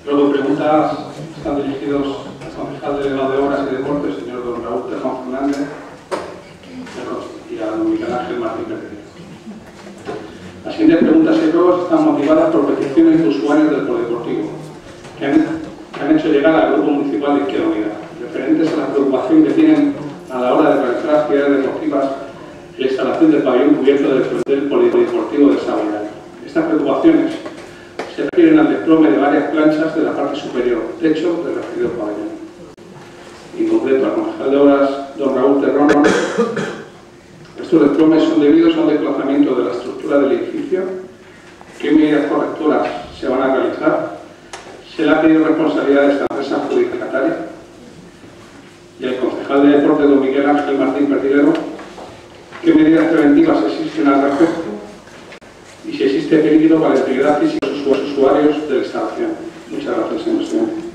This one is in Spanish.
Luego preguntas están dirigidos al concejal delegado de Obras y Deportes, señor don Raúl Tejón Fernández, y a don Miguel Ángel Martín Pérez. Las siguientes preguntas y pruebas están motivadas por peticiones de usuarios del polideportivo que han hecho llegar al Grupo Municipal de Izquierda Unida, referentes a la preocupación que tienen a la hora de realizar actividades deportivas y la instalación del pabellón cubierto del polideportivo de Saboya. Estas preocupaciones se refieren al desplome de varias planchas de la parte superior, techo del referido pabellón. En concreto, al concejal de Obras, don Raúl Terrón, estos desplomes son debidos a un desplazamiento de la estructura del edificio. ¿Qué medidas correctoras se van a realizar? ¿Se le ha pedido responsabilidades a la empresa adjudicataria? Y al concejal de Deportes, don Miguel Ángel Martín Pertilero, ¿qué medidas preventivas existen al respecto? Y si existe peligro para la integridad física de los usuarios de la instalación. Muchas gracias, señor presidente.